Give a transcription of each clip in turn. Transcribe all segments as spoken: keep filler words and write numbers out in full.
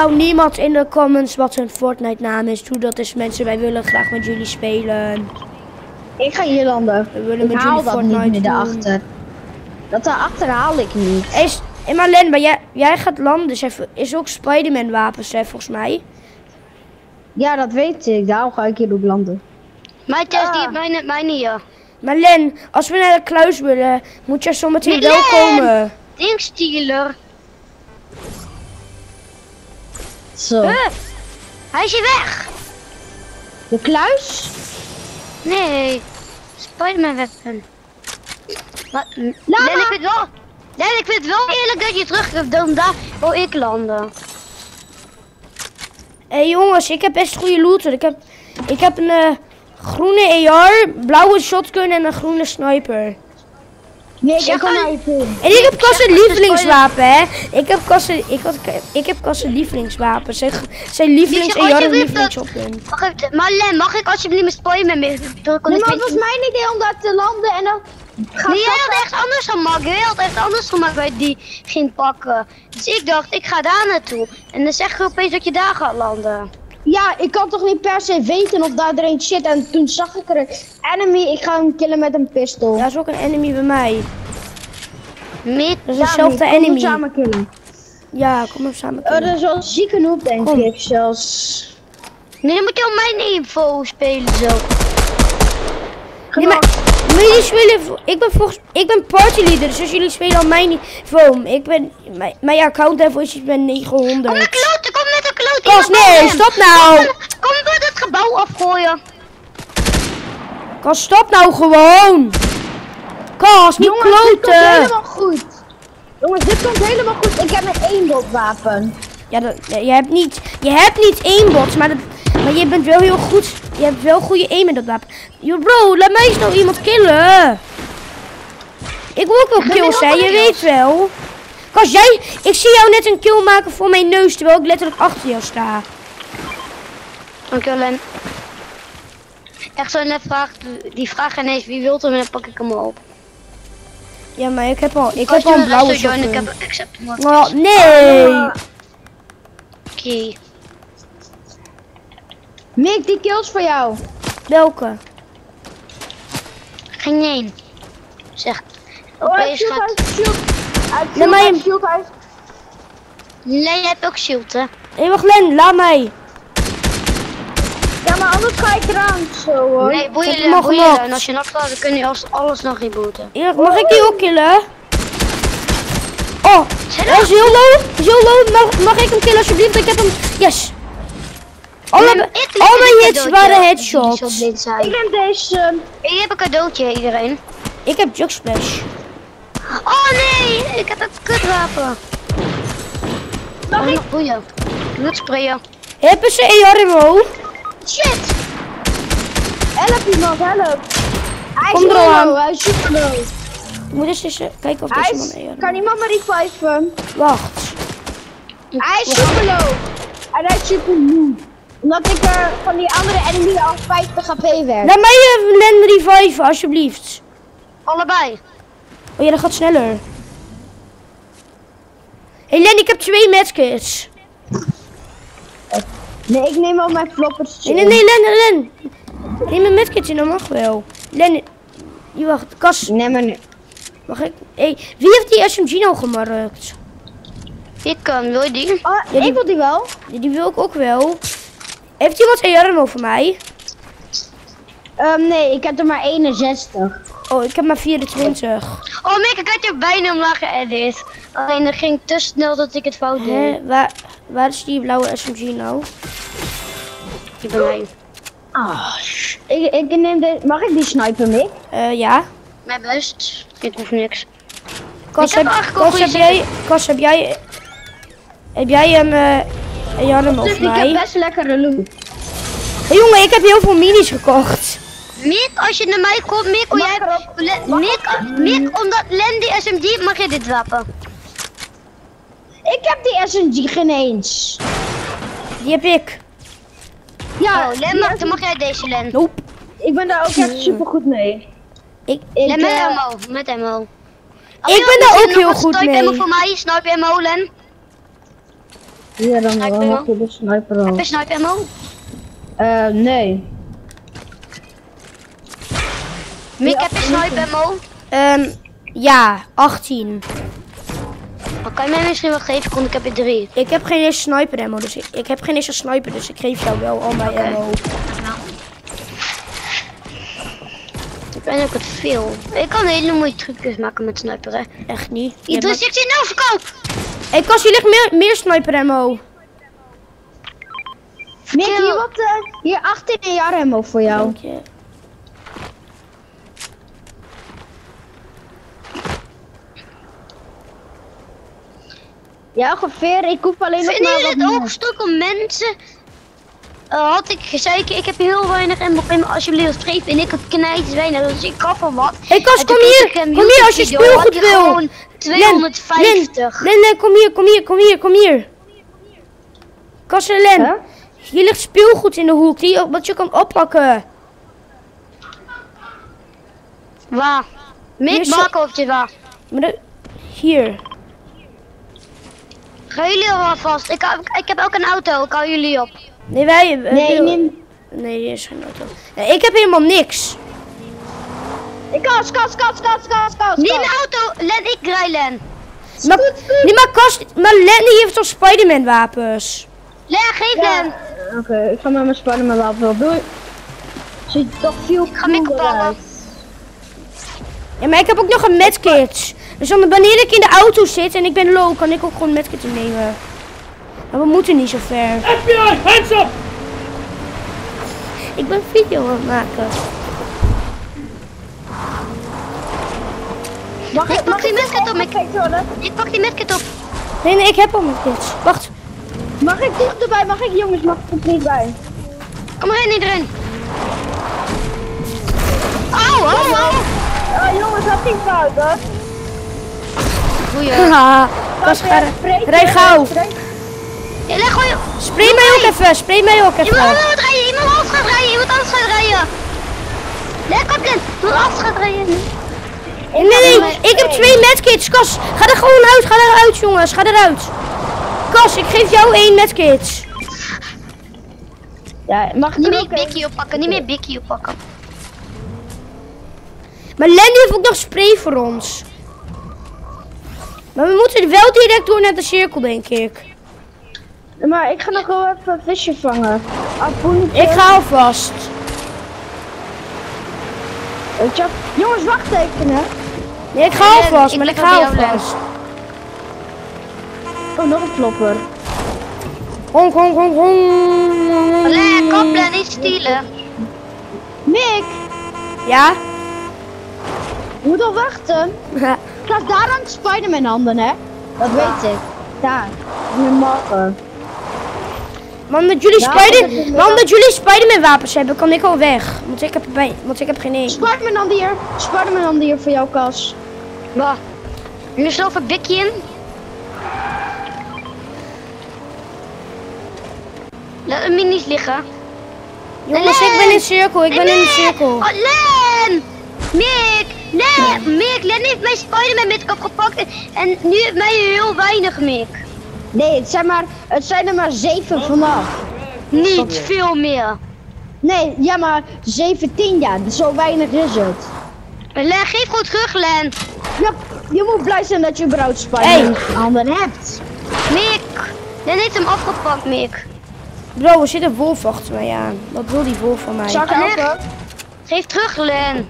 Nou, niemand in de comments wat hun Fortnite naam is. Doe dat eens mensen, wij willen graag met jullie spelen. Ik ga hier landen. We willen ik met haal jullie dat Fortnite niet meer doen. daarachter. Dat daarachter haal ik niet. Hey, hey Marlen, maar jij, jij gaat landen, dus even, is ook Spider-Man wapens hè, volgens mij. Ja, dat weet ik. Daarom ga ik hier ook landen. Mijn test, Ah. die heeft mijn, mijn hier. Marlen, als we naar de kluis willen, moet jij zometeen Marlen! wel komen. Dingstealer. Zo. Huh? Hij is hier weg. De kluis? Nee. Spider-Man weapon. Maar, Lama! Len, ik vind wel... Len, ik vind het wel eerlijk dat je terug hebt, dan daar wil ik landen. Hé hey, jongens, ik heb best goede loot. Ik heb, ik heb een uh, groene A R, blauwe shotgun en een groene sniper. Nee, Zeg ik kan maar- naar je toe. En ik heb Kas een lievelingswapen, hè. Ik heb Kas een, ik had, ik heb Kas een lievelingswapen. Zijn, zijn lievelings Weet A je, R en alsjeblieft dat- lievelingsshotgun. Mag ik, maar Len, mag ik alsjeblieft met Spider-Man mee? Dan kan Nee, ik maar het niet- was mijn idee om daar te landen en dan... Ga Nee, jij stappen. had echt anders gemaakt. Jij had echt anders gemaakt bij die ging pakken. Dus ik dacht, ik ga daar naartoe. En dan zeg je opeens dat je daar gaat landen. Ja, ik kan toch niet per se weten of daar er een shit. En toen zag ik er een enemy. Ik ga hem killen met een pistool. Ja, is ook een enemy bij mij. Met Dat is Ja, dezelfde kom, we enemy. samen killen. Ja, kom maar samen Oh, killen. dat is wel ziek genoeg, denk Kom. ik zelfs. Nee, dan moet je op mijn info spelen zo. Nee, maar, maar jullie spelen, vo- ik ben volgens, ik ben partyleader, dus jullie spelen al mijn niveau. Ik ben, mijn, mijn account level is iets met Kom negenhonderd. met kloten, kom met een kloten. Kas, nee, stop nou! Kom door het gebouw afgooien. Kas, stop nou gewoon! Kas, niet Jongens, dit komt kloten! helemaal goed. Jongens, dit komt helemaal goed. Ik heb een eenbotwapen. Ja, dat, ja, je hebt niet, je hebt niet één bot, maar, dat, maar je bent wel heel goed. Je hebt wel goede aim met dat wapen. Yo bro, laat mij eens nou iemand killen. Ik wil ook wel kills, hè, je weet wel. Kas, jij, ik zie jou net een kill maken voor mijn neus, terwijl ik letterlijk achter jou sta. Dankjewel, Len. Echt zo net vraagt, die vraagt ineens wie wilt hem en dan pak ik hem op. Ja, maar ik heb al, ik Als heb al je een me blauwe luistert, Johan, ik shotgun. heb accept hem ook. Oh, nee. Oké. Mick, die kills voor jou. Welke? Geen één. Zeg. Oh, uit Opeens shield, gaat... uit shield. Uit Laat shield, mij uit hem- shield, uit. Len, jij hebt ook shield, hè? Hé, wacht Len, laat mij. Ja, maar anders ga ik eraan zo hoor. Nee, boeien, Ik heb hem al Len, boeien. genokt. Len. En als je nog gaat, dan kun je als- alles nog rebooten. Erik, mag ik die ook killen? Oh, Zijn hij is heel low. Hij is heel low. Mag, mag ik hem killen alsjeblieft? Ik heb hem. Yes. Alle, Len, ik leg al een mijn hits cadeautje waren die headshots. zo dit zijn. Ik neem deze. Ik heb een cadeautje, iedereen. Ik heb Jug Splash. Oh nee, ik heb een kutwapen. Mag ik nog boeien? Moet sprayen. Hebben ze A R M O? Shit! Help iemand, help. Hij Kom is er al aan. low, hij is super low. Ik moet eens eens eh, kijken of Hij deze is, man A R M O. kan iemand maar reviven? Wacht. Hij is super low. En hij is super moe. Omdat ik er van die andere enemy al vijftig H P werd. Laat mij even Len reviven alsjeblieft. Allebei. Oh ja, dat gaat sneller. Hé hey Len, ik heb twee medkits. Nee, ik neem al mijn floppers. Nee, nee, nee, Len, Len. Neem een medkit in, dat mag wel. Len, je wacht, Kas, Nee, maar nu. mag ik? Hey, wie heeft die S M G nou gemarkt? Ik kan, wil je die? Oh, Ja, die- ik wil die wel. Die, die wil ik ook wel. Heeft iemand A R M O voor mij? Um, nee, ik heb er maar eenenzestig. Oh, ik heb maar vierentwintig. Oh Mick, ik had je bijna omlaag geëdit. Alleen dat ging te snel dat ik het fout deed. Hè, waar, waar is die blauwe S M G nou? Die bij mij. Ah, sh- ik, ik neem de. Mag ik die sniper, Mick? Eh, ja. Mijn best. Ik hoef niks. Kas, Ik heb heb, eigenlijk Kas, al heb goede jij, Kas, heb jij, heb jij een uh, A R M O Dus voor ik mij? heb best lekkere loot. Hey, jongen, ik heb heel veel minis gekocht. Mick, als je naar mij komt, Mick, hoe Mag jij... erop? Le- Mick, Mick, omdat Len die S M G mag je dit wapen. Ik heb die S M G geen eens. Die heb ik. Ja, Oh, Len die mag, S- dan mag jij deze Len. Nope. ik ben daar ook echt super goed mee. Ik, Ik, Len met eh, ammo, met ammo. Ik ben daar ook heel goed mee. Snipe ammo voor mij, snipe ammo Len. Hier, dan Sniper dan mag ammo? je de sniper Heb al. je sniper ammo? Eh, nee. Mick, heb je sniper ammo? Ehm, ja, achttien. Dan kan je mij misschien wel geven, want ik heb er drie. Ik heb geen eens sniper ammo, dus ik, ik heb geen eens een sniper, dus ik geef jou wel al mijn Oké. ammo. Ik ben ook het veel. Ik kan hele mooie trucjes maken met sniper, hè. Echt niet. Die drie zestien nou verkoop! Hé, Kas, hier ligt meer, meer sniper ammo. Mick, hier wat, eh, hier achttien jaar ammo voor jou. Dank je. Ja, ongeveer. Ik hoef alleen nog Vind maar je wat het ook meer. stuk om mensen? Uh, had ik gezegd, ik heb heel weinig ammo, kan je me alsjeblieft geven en ik heb knijt weinig, dus ik gaf er wat. Hé, Kas, En kom toen hier. keek ik een Kom hier als je YouTube-video, speelgoed had hij wil. gewoon tweehonderdvijftig. Len, Len, kom hier, kom hier, kom hier, kom hier. Kas en Len. Huh? Hier ligt speelgoed in de hoek, die je- wat je kan oppakken. Waar? Hier Mick, is- bakhoofdje waar? Maar de, hier. Gaan jullie er alvast? Ik, hou- ik heb ook een auto, ik hou jullie op. Nee, wij... wij- Nee, wij- neem... Nee, hier is geen auto. Nee, ik heb helemaal niks. Ik kas, kas, kas, kas, kas, kas. Niet een auto, Len, ik rij Len. Maar, nee, maar Kas, maar Len die heeft toch Spider-Man wapens? Len, geef Ja, Len. oké, ik ga met mijn Spider-Man wapen op. Doei. Ziet toch veel Ik ga Mick cooler oppakken. uit. Ja, maar ik heb ook nog een medkit. Dus dan, wanneer ik in de auto zit en ik ben low, kan ik ook gewoon een medkit innemen. Maar we moeten niet zo ver. F B I, hands up! Ik ben video aan het maken. Mag Ik pak die mag medkit op, Mick. Kijk, Jordan. Ik pak die medkit op. Nee, nee, ik heb al medkits. Wacht. Mag ik dicht erbij? Mag ik jongens? Mag ik er niet bij? Kom erin, iedereen. Au, au, au. Oh jongens, dat ging fout hoor. Goeie. Haha. Kas, ga rij gauw. Ja, leg gewoon je... Spray mij ook even, spray mij ook Iemand even. anders gaat rijden, iemand anders gaat rijden, iemand anders gaat rijden. Leg op, Len. Iemand anders gaat rijden. Nee, nee, nee, ik heb twee medkits. Kas, ga er gewoon uit, ga eruit jongens, ga eruit. Kas, ik geef jou één medkit. Ja, mag ik Niet er meer ook een? Bikkie oppakken, niet meer Bikkie oppakken. Maar Len die heeft ook nog spray voor ons. Maar we moeten wel direct door naar de cirkel, denk ik. Maar ik ga nog wel even een visje vangen. Apoentje. Ik ga alvast. Weet je? Jongens, wacht even hè. Nee, ik ga Len, alvast, ik maar ik ben ga bij jou, Len. alvast. Oh, nog een klopper. Honk, honk, honk, honk. Len, op, Len, niet stelen. Mick, Ja? je moet al wachten. Kijk, daar aan Spider-Man handen hè. Dat weet ik. Daar. In de marker. Maar omdat jullie, Ja, Spider dat is maar omdat jullie Spider-Man wapens hebben, kan ik al weg. Want ik heb, bij, want ik heb geen één. Spider-Man handen hier. Spider-Man handen hier voor jou, Kas. Waar? Nu is er over Bikkie in. Laat de minis liggen. Jongens, ik ben in de cirkel, ik ben in de cirkel. Oh, Len! Mick! Len! Mick, Len heeft mijn Spider-Man met opgepakt en, en nu heeft mij heel weinig, Mick. Nee, het zijn, maar, het zijn er maar zeven vanaf. Niet veel meer. Nee, ja maar zeventien ja, zo weinig is het. Len, geef goed terug, Len. Ja, je moet blij zijn dat je überhaupt Spider-Man handen hebt. Mick! Len heeft hem afgepakt, Mick. Bro, er zit een wolf achter mij aan. Wat wil die wolf van mij? Zal ik Leg. helpen? Geef terug, Len.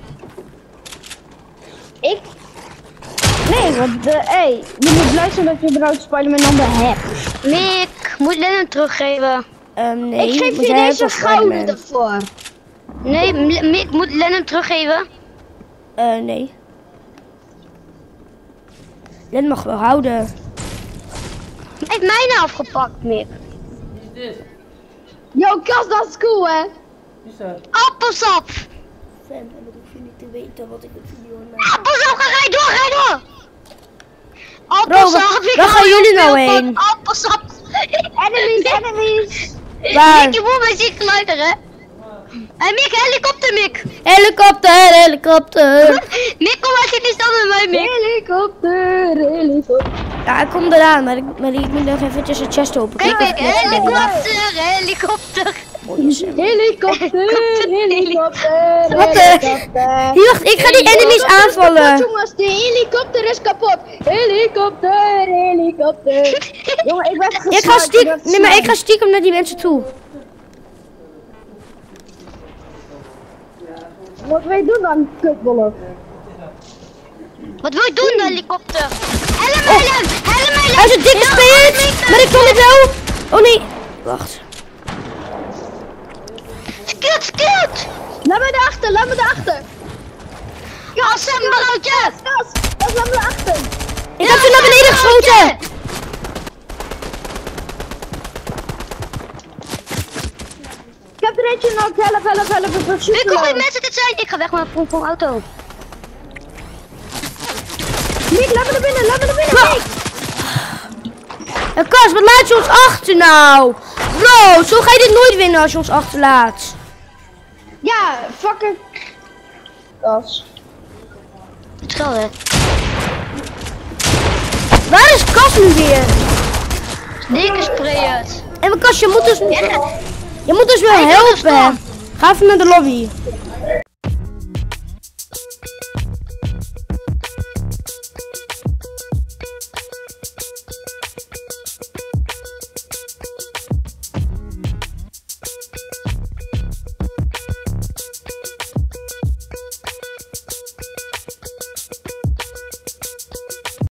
Ik? Nee, want de, hey, je moet blij zijn dat je überhaupt Spider-Man handen hebt. Mick, moet Len hem teruggeven? Ehm, nee, ik geef want je jij hebt deze al Spider-Man. gouden ervoor. Nee, M- Mick, moet Len hem teruggeven? Eh, nee. Len mag wel houden. Hij heeft mij nou afgepakt, Mick. Wie is dit? Yo, Kas, dat is cool hè. Wie is dat? Appelsap! Sam, dat hoef je niet te weten wat ik een video maak. Appelsap, ga rij door, rij door! Bro, Appelsap, waar- ik waar hou gaan heel jullie nou veel van heen? Appelsap! Enemies, enemies. Waar? Mick, je moet mij zien geluiden, hè? En Mick, helikopter, Mick! Helikopter, helikopter. Mick, kom maar zitten staan met mij, Mick! Helikopter, helikopter. Ja, ik kom eraan, maar ik, maar ik moet nog eventjes een chest open. Kijk, kijk, of- helikopter, helikopter. Oh, je zegt- Helikopter, helikopter, Wat de- helikopter. Hier, wacht, ik ga die enemies Helikopter is aanvallen. kapot, jongens, de helikopter is kapot. Helikopter, helikopter. Jongen, ik ben Ik gesniped, ga stiekem, ben nee, maar ik ga gesniped. stiekem naar die mensen toe. Wat wil je doen dan, kutbollen? Wat wil je doen, helikopter? Helm, helm, helm, helm. Hij is een dikke speert, maar ik kan het wel. Oh nee, wacht. Skut, skut. Laat me erachter, laat me erachter. Als een broodje. Gas, gas, laat me erachter. Ik heb ze naar beneden geschoten. Ik heb er eentje nog, help, help, help, ik ben Weet super je hoeveel low. mensen dit zijn? Ik ga weg met mijn pomp auto. Nick, laat me naar binnen, laat me naar binnen, Nick. En Kas, wat laat je ons achter nou? Bro, zo ga je dit nooit winnen als je ons achterlaat. Ja, fucking... Gas. Het zal hè. Waar is Kas nu weer? Dikke spray het. En Kas, je moet dus, Ja. je moet dus wel Hij doet het helpen. Ga even naar de lobby.